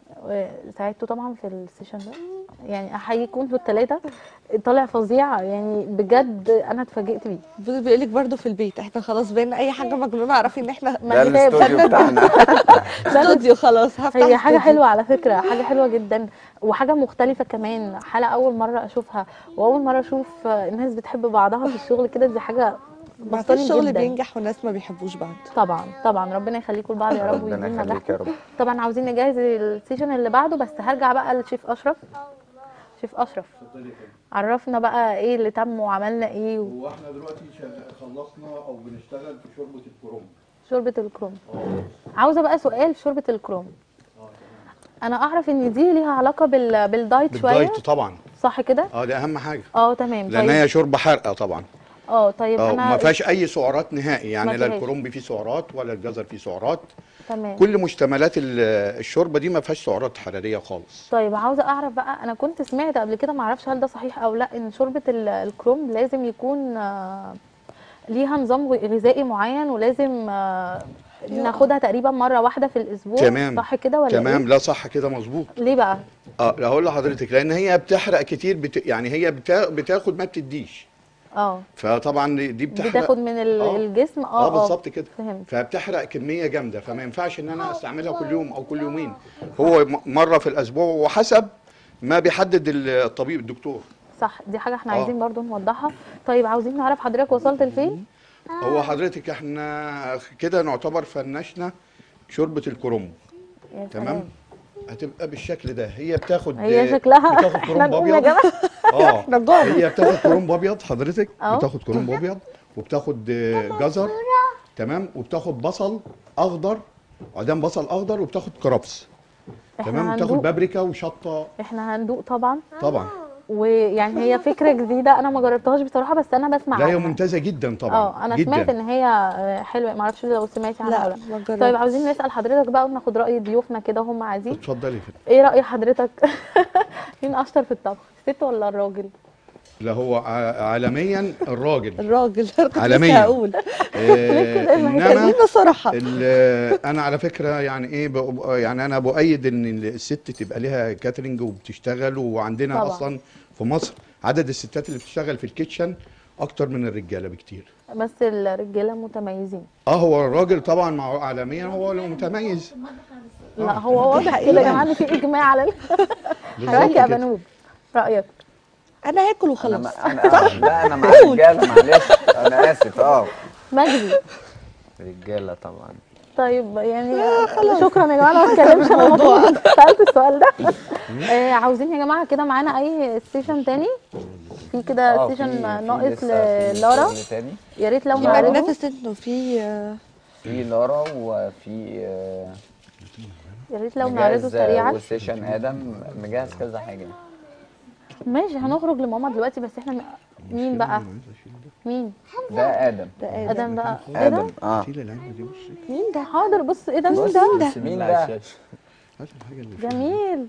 ساعدته طبعا في السيشن ده. يعني احييكم انتوا الثلاثه، طالع فظيع يعني بجد. انا اتفاجئت بيه. بصي بيقول لك برضه في البيت احنا خلاص بقينا اي حاجه مجنونه اعرفي ان احنا ده مهتاب. الاستوديو بتاعنا. استوديو خلاص. هفتح هي حاجه استوديو. حلوه على فكره، حاجه حلوه جدا وحاجه مختلفه كمان. حلقه اول مره اشوفها، واول مره اشوف الناس بتحب بعضها في الشغل كده. دي حاجه ما بسطاني فيش شغل جدا. بينجح وناس ما بيحبوش بعض. طبعا طبعا ربنا يخليكم لبعض يا رب ربنا ويديم يخليك نجاحكم. يا رب. طبعا عاوزين نجهز السيشن اللي بعده، بس هرجع بقى لشيف اشرف شيف اشرف، عرفنا بقى ايه اللي تم وعملنا ايه و... هو احنا دلوقتي شغ- خلصنا او بنشتغل في شوربه الكرنب. شوربه الكروم. عاوزه بقى سؤال شوربه الكروم. انا اعرف ان دي ليها علاقه بال... بالدايت شويه، بالدايت طبعا. صح كده؟ اه دي اهم حاجه، اه تمام. لان طيب هي شوربه حارقه طبعا. اه طيب اه انا ما فيهاش اي سعرات نهائي، يعني ما لا فيهاش. الكرنب فيه سعرات ولا الجزر فيه سعرات. تمام. كل مشتملات ال- الشوربه دي ما فيهاش سعرات حراريه خالص. طيب عاوزه اعرف بقى، انا كنت سمعت قبل كده، معرفش هل ده صحيح او لا، ان شوربه ال- الكروم لازم يكون آه، ليها نظام غذائي معين، ولازم آه، ناخدها تقريبا مره واحده في الاسبوع، تمام صح كده ولا تمام، ايه؟ لا صح كده مظبوط. ليه بقى؟ اه لا هقول لحضرتك، لان هي بتحرق كتير بت... يعني هي بتا... بتاخد ما بتديش، اه فطبعا دي دي بتحرق. بتاخد من ال- آه. الجسم. اه اه بالظبط كده، فهمت. فبتحرق كميه جامده، فما ينفعش ان انا استعملها كل يوم او كل يومين، هو م- مره في الاسبوع وحسب ما بيحدد الطبيب الدكتور. صح، دي حاجه احنا آه. عايزين برضو نوضحها. طيب عاوزين نعرف حضرتك وصلت لفين؟ هو حضرتك احنا كده نعتبر فنشنا شوربه الكرنب. يا تمام، سلام. هتبقى بالشكل ده، هي بتاخد هي شكلها بتاخد احنا كرنب نقوم يا ابيض. جماعه. اه احنا جوع. هي بتاخد كرنب ابيض حضرتك، أهو. بتاخد كرنب ابيض وبتاخد آه، جزر، تمام، وبتاخد بصل اخضر، عدام بصل اخضر، وبتاخد كرفس، تمام، احنا وبتاخد هندوق، بابريكا وشطه احنا هندوق طبعا. طبعا. ويعني هي فكره جديده، انا ما جربتهاش بصراحه، بس انا بسمع لا هي عنها. ممتازه جدا طبعا. اه انا جدا. سمعت ان هي آه، حلوه، ما اعرفش لو سمعتي عنها او لا لا. ما طيب جربتش. عاوزين نسال حضرتك بقى وناخد راي ضيوفنا كده وهم قاعدين. اتفضلي يا فندم. ايه راي حضرتك؟ مين اشطر في الطبخ، الست ولا الراجل؟ لا هو ع- عالميا الراجل الراجل كنت لسه عالميا. هقول آه انما خلينا صراحه. ال- انا على فكره يعني ايه بأ- يعني انا بؤيد ان الست تبقى ليها كاترينج وبتشتغل، وعندنا طبعا. اصلا في مصر عدد الستات اللي بتشتغل في الكيتشن اكتر من الرجاله بكتير. بس الرجاله متميزين. اه هو الراجل طبعا مع عالميا هو اللي متميز. لا هو واضح كده يا جماعه ان في اجماع على ال- رايك يا كده. بنوب، رايك؟ انا هاكل انا وخلاص. ما انا آه، لا انا مع الرجاله، معلش انا اسف. اه مجدي. رجاله طبعا. طيب يعني شكرا يا جماعه، انا ما اتكلمش، انا المفروض سالت السؤال ده. آه عاوزين يا جماعه كده معانا اي ستيشن تاني، في كده آه، في- ستيشن في ناقص لسه في للارا، شغل تاني. يا ريت لو في نعرضه. ماجنيفيسنت وفي آه، في لارا وفي آه، يا ريت لو نعرضه مجهز سريعا. وسيشن ادم مجهز كذا حاجه. ماشي هنخرج لماما دلوقتي، بس احنا م- مين بقى؟ مين؟ ده ادم. ده آدم. ادم بقى. ايه ده؟ ادم اه شيل العلبه دي، بصي مين ده؟ حاضر، بص ايه ده، مين بص، ده؟ بس مين على ده؟ الشاشة. هات الحاجه اللي فيها. جميل.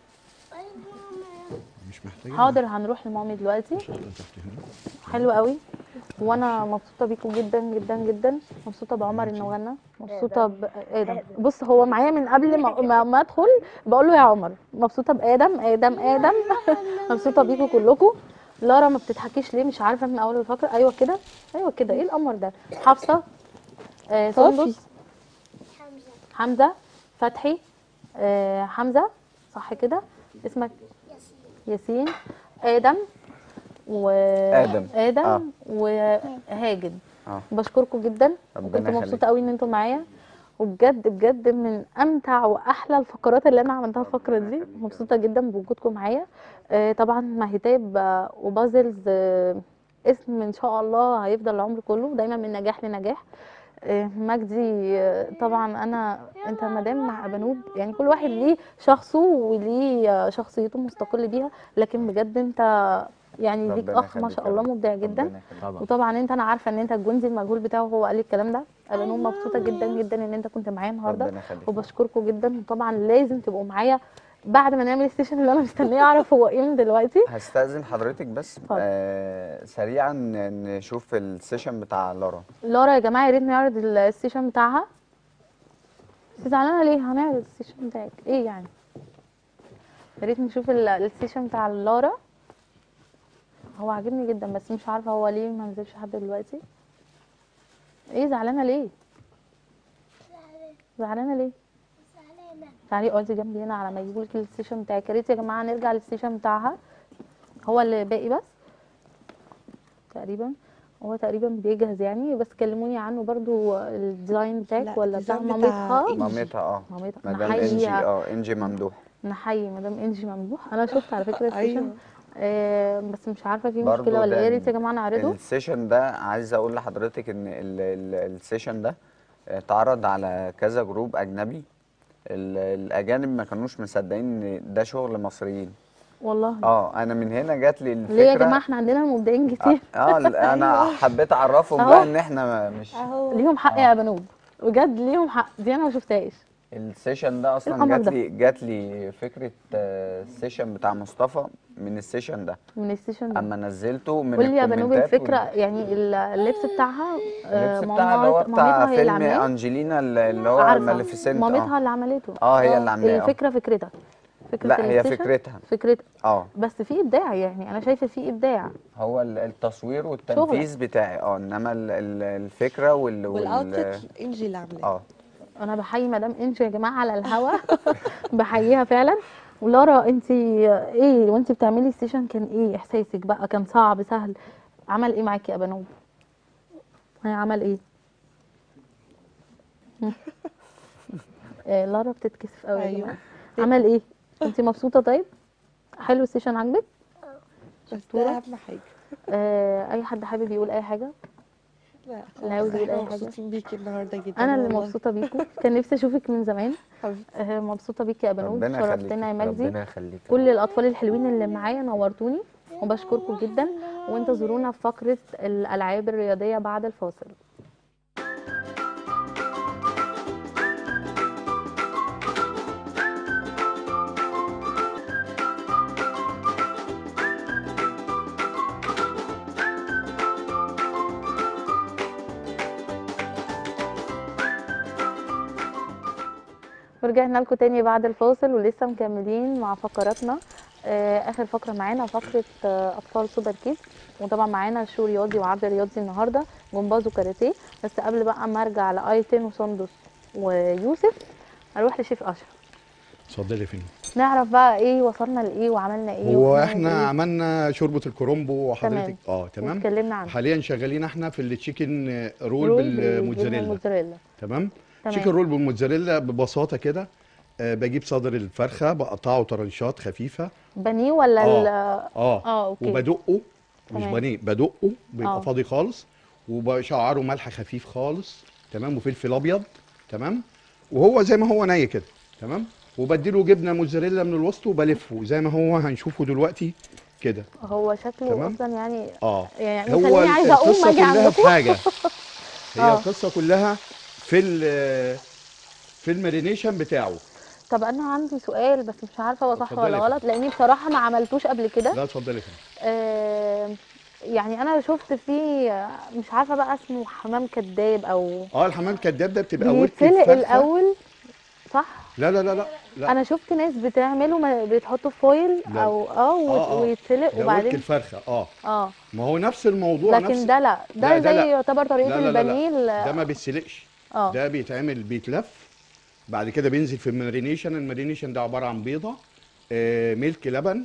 مش محتاجه. حاضر هنروح لمامي دلوقتي. تحت هنا. حلو قوي، وانا مبسوطه بيكم جدا جدا جدا، مبسوطه بعمر انه غنى، مبسوطه بادم. بص هو معايا من قبل ما ما, ما ادخل بقول له يا عمر، مبسوطه بادم ادم ادم. مبسوطه بيكم كلكم. لارا ما بتضحكيش ليه؟ مش عارفه من اول الفقره. ايوه كده، ايوه كده، ايه القمر ده؟ حفصه، آه سندس، حمزه، فتحي، آه حمزه، صح كده اسمك؟ ياسين، ادم، و آدم. ادم آه. وهاجد. اه بشكركم جدا، ربنا كنت يخليك. مبسوطه قوي ان انتم معايا، وبجد بجد من امتع واحلى الفقرات اللي انا عملتها الفقره دي. مبسوطه جدا بوجودكم معايا. آه طبعا مهتاب آه، وبازلز آه اسم ان شاء الله هيفضل العمر كله دايما من نجاح لنجاح. آه، مجدي آه، طبعا انا انت مدام مع بنوب، يعني كل واحد ليه شخصه وليه آه، شخصيته مستقل بيها، لكن بجد انت يعني ليك ربنا اخ ما يخليك شاء يا الله رب. مبدع جدا. ربنا يخليك. طبعا. وطبعا انت انا عارفه ان انت الجندي المجهول بتاعه هو قال لي الكلام ده. انا نوم مبسوطه جدا جدا ان انت كنت معايا النهارده، ربنا يخليك. وبشكركم جدا. وطبعا لازم تبقوا معايا بعد ما نعمل السيشن اللي انا مستنيه اعرف هو ايه من دلوقتي. هستأذن حضرتك بس اتفضل. آه سريعا نشوف السيشن بتاع لارا. لارا يا جماعه يا ريت نعرض السيشن بتاعها. انت زعلانه ليه؟ هنعرض السيشن بتاعك ايه يعني؟ يا ريت نشوف ال- السيشن بتاع لارا. هو عاجبني جدا بس مش عارفه هو ليه ما نزلش حد دلوقتي. ايه زعلانه ليه؟ زعلانه ليه؟ تعالي اقعدي جنبي هنا على ما يجيبوا لك السيشن بتاعك. يا ريت يا جماعه نرجع للسيشن بتاعها، هو اللي باقي بس تقريبا. هو تقريبا بيجهز يعني، بس كلموني عنه برضو الديزاين بتاعك لا، ولا بتاع الديزاين بتاع مامتها. إنجي. مامتها اه مامتها مدام انجي نحييها، اه انجي ممدوح. نحيي مدام انجي ممدوح. انا شفت على فكره السيشن. أيوة. آه بس مش عارفه في برضو مشكله ولا ده ايه، يا ريت يا جماعه نعرضه. السيشن ده عايز اقول لحضرتك ان ال- ال- السيشن ده اتعرض على كذا جروب اجنبي. ال- الاجانب ما كانوش مصدقين ان ده شغل مصريين. والله اه انا من هنا جات لي ليه يا جماعه الفكره. احنا عندنا مبدعين اه, كتير. آه انا أيوة. حبيت اعرفهم أهو. بقى ان احنا ما- مش اهو ليهم حق آه. يا بنوب، بجد ليهم حق، دي انا ما شفتهاش. السيشن ده اصلا القمر جات ده؟ لي جات لي فكره آه، السيشن بتاع مصطفى من السيشن ده. من الستيشن ده. اما نزلته من قول لي يا بنوب الكومنتات الفكره، وال- يعني ال- اللبس بتاعها آه، اللبس بتاعها اللي هو مامات- بتاع مامتها هي اللي فيلم عاملاه. انجلينا اللي اللي هو عارفه ماليفيسنت. مامتها اه اللي عملته. اه هي اللي عاملاه. اه الفكره فكرتها فكره لا هي الستيشن فكرتها. فكرتها اه بس في ابداع، يعني انا شايفه في ابداع. هو ال- التصوير والتنفيذ بتاعي اه انما ال- ال- الفكره وال وال والاوتفيت انجي اللي عاملاه. اه انا بحيي مدام انشو يا جماعه على الهوا. بحييها فعلا. ولارا انت ايه وانت بتعملي ستيشن، كان ايه احساسك بقى؟ كان صعب سهل؟ عمل ايه معاكي يا بنوب؟ هي عمل ايه؟ آه، لارا بتتكسف قوي يا أيوة. جماعه. عمل ايه؟ انت مبسوطه؟ طيب حلو السيشن، عاجبك؟ بس ده اهم حاجه. آه، اي حد حابب يقول اي حاجه؟ لا لا، عاوز يقول احنا أي حاجة؟ مبسوطين بيكي النهارده جدا انا اللي والله. مبسوطه بيكم، كان نفسي اشوفك من زمان. حبيبتي. آه، مبسوطه بيكي يا بنوب، ربنا يخليك شرفتنا يا مجدي. ربنا يخليك. كل الاطفال الحلوين اللي معايا نورتوني، وبشكركم جدا. وانتظرونا في فقره الالعاب الرياضيه بعد الفاصل. ورجعنا لكم تاني بعد الفاصل، ولسه مكملين مع فقراتنا. آه اخر فقره معانا فقره آه اطفال سوبر كيدز، وطبعا معانا شو رياضي وعرض رياضي النهارده، جمباز وكاراتيه. بس قبل بقى ما ارجع لايتن وسندس ويوسف، اروح لشيف اشرف. اتفضلي يا فندم. نعرف بقى ايه وصلنا لايه وعملنا ايه هو وهنعمل احنا إيه؟ عملنا شوربه الكرومبو تمام. وحضرتك اه تمام. واتكلمنا عنه. حاليا شغالين احنا في التشيكن رول, رول بالموتزاريلا. بالموتزاريلا. تمام. تمام. تشيكن رول بالموتزاريلا ببساطه كده. آه بجيب صدر الفرخه بقطعه طرنشات خفيفه. بانيه ولا ال اه اه اوكي. وبدقه، مش تمام. بانيه، بدقه بيبقى آه. فاضي خالص، وبشعره ملح خفيف خالص. تمام. وفلفل ابيض. تمام. وهو زي ما هو ني كده. تمام. وبديله جبنه موتزاريلا من الوسط وبلفه زي ما هو هنشوفه دلوقتي كده. هو شكله تمام. اصلا يعني اه يعني هو خليني عايزه اقوم القصه اجي كلها عندكم. في حاجه. هي آه. القصه كلها في ال في المارينيشن بتاعه. طب انا عندي سؤال بس مش عارفه هو صح اتفضلي ولا يا غلط، لاني بصراحه ما عملتوش قبل كده. لا اتفضلي يا فندم. آه يعني انا شفت فيه مش عارفه بقى اسمه حمام كداب او اه الحمام كداب ده بتبقى ورك بيتسلق الفرخه. الاول صح؟ لا لا لا لا لا. انا شفت ناس بتعمله ما- بيتحطوا في فويل لا. او اه آه، و- آه. ويتسلق ده ورك وبعدين الفرخه اه. اه. ما هو نفس الموضوع. لكن نفس ده لا، ده لا، ده زي لا. يعتبر طريقه لا لا لا لا. البانيه ال- ده ما بيتسلقش. اه ده بيتعمل بيتلف، بعد كده بينزل في المارينيشن. المارينيشن ده عباره عن بيضه، آه ملك لبن،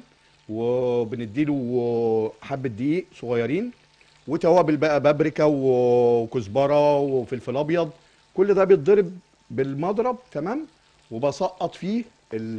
وبنديله حبه دقيق صغيرين، وتوابل بقى بابريكا وكزبره وفلفل ابيض. كل ده بيتضرب بالمضرب. تمام. وبسقط فيه ال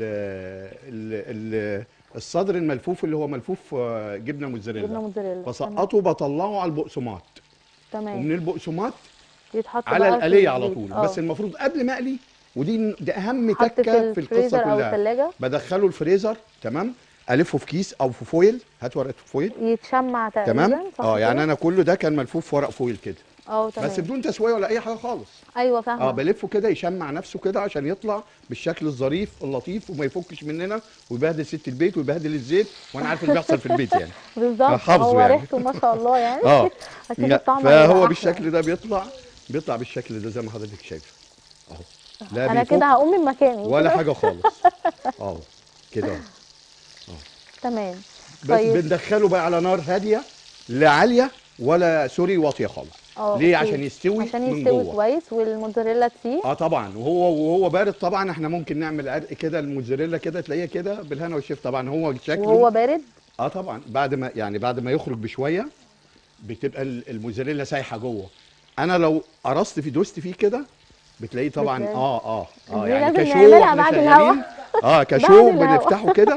ال ال الصدر الملفوف اللي هو ملفوف آه، جبنه جبنه موتزاريلا. موتزاريلا. بسقطه بطلعه على البقسماط، تمام. ومن البقسماط يتحط على بقى في الآلية على الزيت. طول. آه. بس المفروض قبل ما اقلي، ودي دي اهم حط تكه في القصه الفريزر او كلها، الثلاجه بدخله الفريزر. تمام. الفه في كيس او في فويل. هات ورقه فويل. يتشمع تقريبا. تمام. صح اه يعني كده؟ انا كله ده كان ملفوف في ورق فويل كده، اه تمام. بس بدون تسويه ولا اي حاجه خالص. ايوه فاهمه. اه بلفه كده يشمع نفسه كده عشان يطلع بالشكل الظريف اللطيف وما يفكش مننا ويبهدل ست البيت ويبهدل الزيت، وانا عارف اللي بيحصل في البيت يعني. بالظبط. حافظه هو يعني. ريحته ما شاء الله يعني. اه اكيد لا، الطعم هيبقى فهو أحلى. بالشكل ده بيطلع بيطلع بالشكل ده زي ما حضرتك شايفه اهو. لا انا بيفك كده هقوم من مكاني ولا كده. حاجه خالص. اه كده أهو. تمام. بس طيب. بندخله بقى على نار هاديه لا عاليه ولا سوري واطيه خالص. اه ليه؟ أوكي. عشان يستوي عشان من يستوي جوه. كويس والموتزاريلا تسيح. اه طبعا. وهو وهو بارد طبعا احنا ممكن نعمل عرق كده الموتزاريلا كده تلاقيها كده بالهنا والشيف. طبعا هو شكله وهو بارد. اه طبعا بعد ما يعني بعد ما يخرج بشويه بتبقى ال- الموتزاريلا سايحه جوه. انا لو قرصت فيه دوست فيه كده بتلاقيه طبعا بتلاقي- اه اه اه دي يعني لازم كشو نعملها واحنا بعد شغالين. الهوا. اه بعد كشو الهوا. بنفتحه كده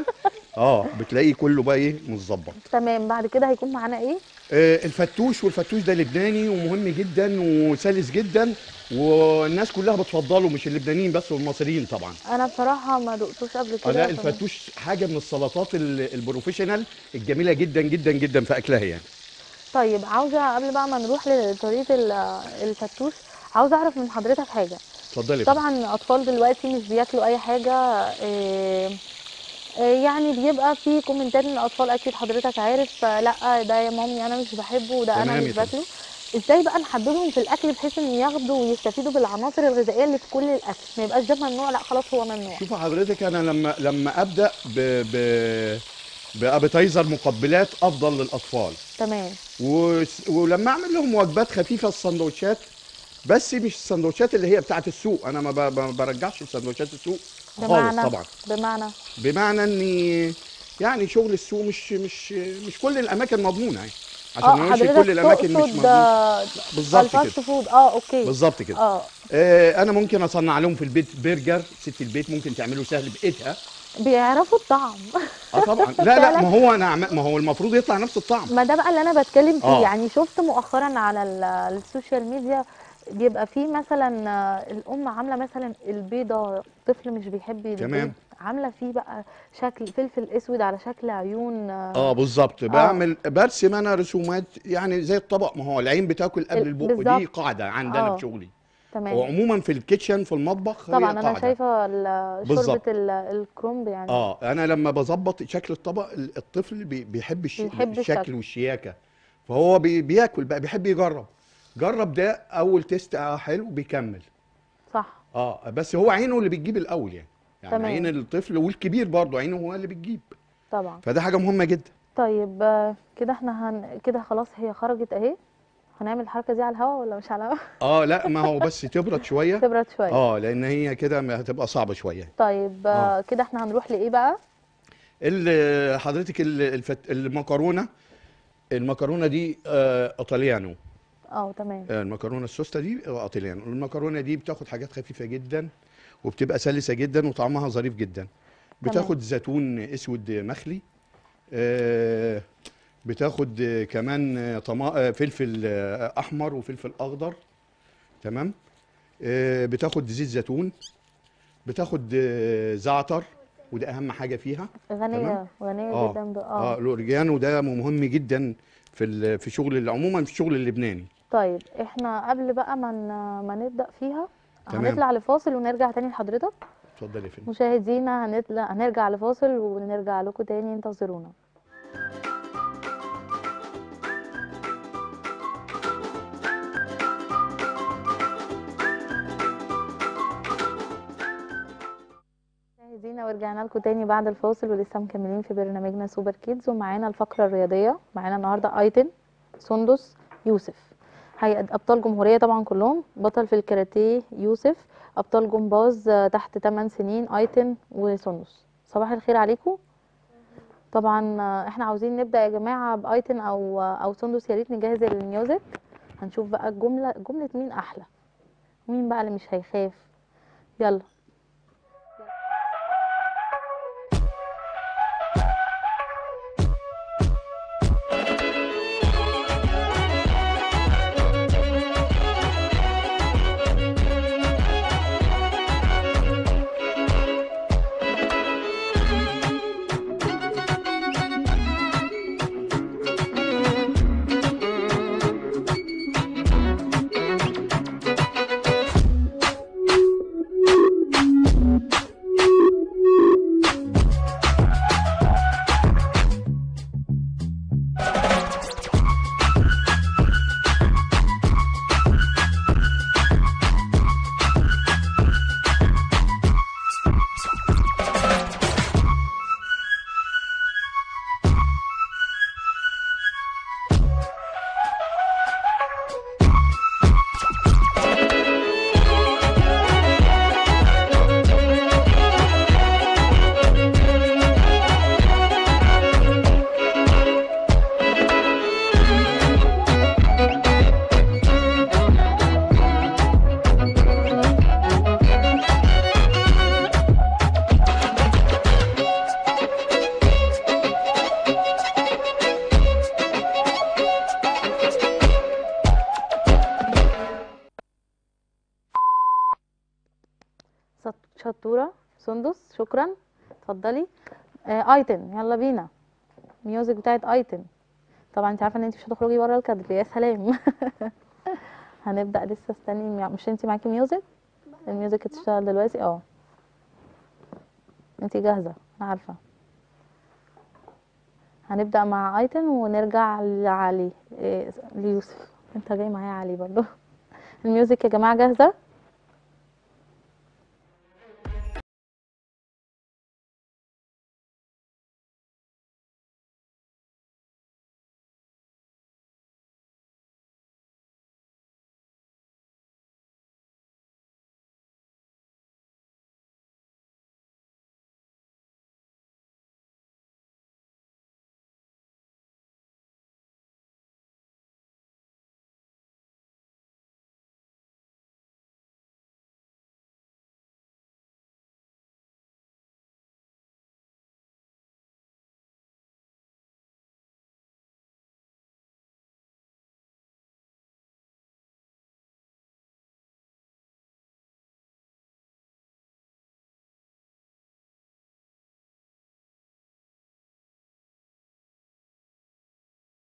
اه بتلاقيه كله بقى ايه متظبط. تمام. بعد كده هيكون معانا ايه؟ آه الفتوش، والفتوش ده لبناني ومهم جدا وسلس جدا، والناس كلها بتفضله، مش اللبنانيين بس والمصريين طبعا. انا بصراحه ما دقتوش قبل اه كده. لا فم- الفتوش حاجه من السلطات ال- البروفيشنال الجميله جدا جدا جدا في اكلها يعني. طيب عاوزه قبل بقى ما نروح لطريقه ال- الفتوش، عاوزه اعرف من حضرتك حاجه. اتفضلي يا فندم. طبعا الاطفال دلوقتي مش بياكلوا اي حاجه، إيه إيه يعني بيبقى في كومنتات من الاطفال، اكيد حضرتك عارف، آه، لا ده يا مامي انا مش بحبه وده انا تمام مش يا فندم. باكله. ازاي بقى نحببهم في الاكل بحيث ان ياخدوا ويستفيدوا بالعناصر الغذائيه اللي في كل الاكل، ما يبقاش ده ممنوع لا خلاص هو ممنوع. شوف حضرتك، انا لما لما ابدا ب ب بابيتايزر مقبلات افضل للاطفال، تمام. وس- ولما اعمل لهم وجبات خفيفه السندوتشات، بس مش السندوتشات اللي هي بتاعت السوق، انا ما ب- ما برجعش سندوتشات السوق خالص بمعنى طبعا. بمعنى بمعنى اني يعني شغل السوق مش مش مش كل الاماكن مضمونه يعني، عشان اه ما نقولش حضرتك كل الاماكن مش تقصد مضمونه. آه، بالظبط كده. الفاست فود. اه اوكي. بالظبط كده. اه آه انا ممكن اصنع لهم في البيت برجر، ست البيت ممكن تعمله سهل بايدها. بيعرفوا الطعم. اه طبعا. لا لا فعلا. ما هو انا عم- ما هو المفروض يطلع نفس الطعم. ما ده بقى اللي انا بتكلم فيه. آه. يعني شفت مؤخرا على ال- السوشيال ميديا بيبقى فيه مثلا آه، الام عامله مثلا البيضه، طفل مش بيحب البيض، تمام. عامله فيه بقى شكل فلفل اسود على شكل عيون. اه بالظبط. بعمل برسم انا رسومات يعني زي الطبق، ما هو العين بتاكل قبل ال- البق، دي بالظبط. قاعده عندنا آه. في شغلي. تمام. وعموما في الكيتشن في المطبخ هي طبعا انا قاعده. شايفه ال- شوربه بالظبط. ال- الكرنب يعني. اه انا لما بظبط شكل الطبق، ال- الطفل بي- بيحب الش... بيحب الشكل الشكل. والشياكه، فهو بي... بياكل بقى، بيحب يجرب. جرب ده اول تيست اه حلو بيكمل. صح. اه بس هو عينه اللي بتجيب الاول يعني، يعني تمام. عين الطفل والكبير برضه عينه هو اللي بتجيب، طبعا. فده حاجه مهمه جدا. طيب آه، كده احنا هن... كده خلاص هي خرجت اهي. هنعمل الحركه دي على الهواء ولا مش على الهواء؟ اه لا ما هو بس تبرد شويه. تبرد شويه. اه لان هي كده هتبقى صعبه شويه. طيب آه. آه. كده احنا هنروح لايه بقى؟ ال- حضرتك ال- الفت... المكرونه، المكرونه دي آه ايطاليانو. اه تمام. آه، المكرونه السوسته دي ايطاليانو. المكرونه دي بتاخد حاجات خفيفه جدا وبتبقى سلسه جدا وطعمها ظريف جدا. بتاخد زيتون اسود مخلي، آه، بتاخد آه، كمان آه، طما... آه، فلفل آه، احمر وفلفل اخضر. تمام. آه، بتاخد زيت زيتون، بتاخد آه، زعتر، وده اهم حاجه فيها. غنيه تمام؟ غنيه اه جدا ب... اه اه الاوريجانو ده مهم جدا في ال- في شغل عموما في الشغل اللبناني. طيب احنا قبل بقى ما ن- ما نبدا فيها تمام. هنطلع لفاصل ونرجع تاني لحضرتك. اتفضل يا فندم. مشاهدينا هنطلع هنرجع لفاصل ونرجع لكم تاني، انتظرونا. مشاهدينا ورجعنا لكم تاني بعد الفاصل، ولسه مكملين في برنامجنا سوبر كيدز، ومعانا الفقره الرياضيه. معانا النهارده ايتن، سندس، يوسف. هي ابطال جمهوريه طبعا كلهم. بطل في الكاراتيه يوسف، ابطال جمباز آه، تحت ثماني سنين ايتن وسندس. صباح الخير عليكم. طبعا آه، احنا عاوزين نبدا يا جماعه بايتن او آه، او سندس. يا ريت نجهز الميوزك. هنشوف بقى الجمله جمله مين احلى، مين بقى اللي مش هيخاف. يلا. شطوره. سندس شكرا، اتفضلي. آه ايتن، يلا بينا. ميوزك بتاعت ايتن. طبعا انت عارفه ان انت مش هتخرجي بره الكادر، يا سلام. هنبدا لسه، استني. مش انت معاكي ميوزك؟ الميوزك هتشتغل دلوقتي. اه انت جاهزه انا عارفه. هنبدا مع ايتن ونرجع لعلي. إيه ليوسف، انت جاي معايا علي برضو. الميوزك يا جماعه جاهزه؟